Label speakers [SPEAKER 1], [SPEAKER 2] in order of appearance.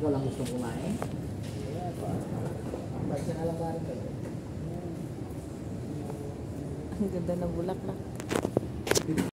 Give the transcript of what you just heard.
[SPEAKER 1] walang gustong kumain. Basta na lang ba rin kayo?
[SPEAKER 2] Ang ganda ng bulaklak.